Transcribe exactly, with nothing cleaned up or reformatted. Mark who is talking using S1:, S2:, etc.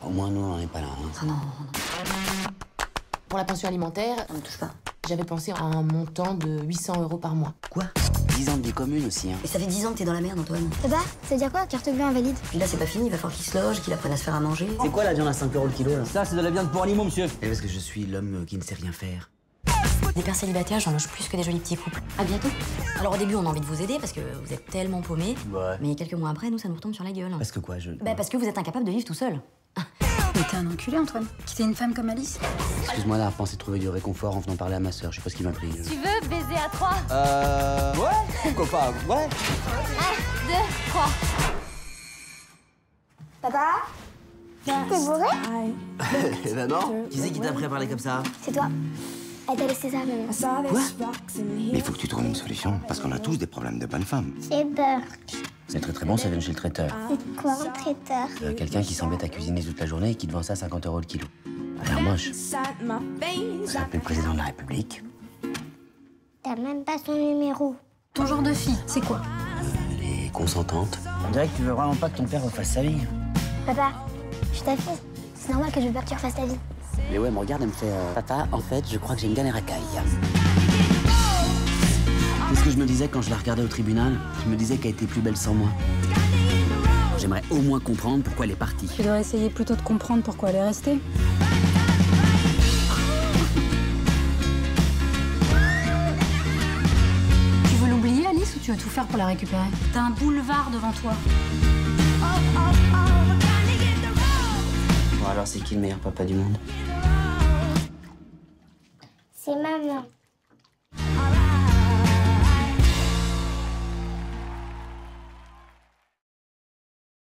S1: Au moins, nous, on n'en est pas là. Hein.
S2: Ah non, non.
S3: Pour la pension alimentaire,
S2: On ne touche pas.
S3: j'avais pensé à un montant de huit cents euros par mois.
S1: Quoi? dix ans de vie commune aussi, hein.
S2: Et ça fait dix ans que t'es dans la merde, Antoine.
S4: Papa, ça veut dire quoi, carte bleue invalide?
S2: Puis là, c'est pas fini, il va falloir qu'il se loge, qu'il apprenne à se faire à manger.
S1: C'est quoi la viande à cinq euros le kilo, là?
S5: Ça, c'est de la viande pour animaux, monsieur.
S1: Et parce que je suis l'homme qui ne sait rien faire.
S2: Des pères célibataires, j'en loge plus que des jolis petits couples. À bientôt. Alors au début, on a envie de vous aider parce que vous êtes tellement paumés.
S1: Ouais.
S2: Mais quelques mois après, nous, ça nous retombe sur la gueule.
S1: Parce que quoi, je...
S2: Bah parce que vous êtes incapable de vivre tout seul.
S4: Mais t'es un enculé, Antoine. Quitter une femme comme Alice.
S1: Excuse-moi d'avoir pensé trouver du réconfort en venant parler à ma sœur. Je sais pas ce qui m'a pris.
S6: Tu veux baiser à trois?
S5: Euh... Ouais, pourquoi pas, ouais.
S6: Un, deux, trois.
S4: Papa? T'es bourré?
S1: Eh ben non. Qui c'est qui t'a appris à parler comme ça?
S4: C'est toi. Elle t'a laissé ça, maman.
S1: Quoi?
S7: Mais il faut que tu trouves une solution, parce qu'on a tous des problèmes de bonne femme.
S4: C'est beurre.
S1: C'est très très bon, ça vient de chez le traiteur.
S4: C'est quoi un traiteur?
S1: Euh, Quelqu'un qui s'embête à cuisiner toute la journée et qui te vend ça à cinquante euros le kilo. A l'air moche. Ça s'appelle le président de la République.
S4: T'as même pas son numéro.
S8: Ton genre de fille, c'est quoi?
S1: Elle est consentante. On dirait que tu veux vraiment pas que ton père refasse sa vie.
S4: Papa, je suis ta fille. C'est normal que je veux pas que tu refasses ta vie.
S1: Mais ouais, elle me regarde, elle me fait euh, Papa, en fait, je crois que j'ai une gaine et racaille. Qu'est-ce que je me disais quand je la regardais au tribunal? Je me disais qu'elle était plus belle sans moi. J'aimerais au moins comprendre pourquoi elle est partie.
S8: Tu dois essayer plutôt de comprendre pourquoi elle est restée. Tu veux l'oublier, Alice, ou tu veux tout faire pour la récupérer? T'as un boulevard devant toi.
S1: Bon alors, c'est qui le meilleur papa du monde?
S4: C'est maman.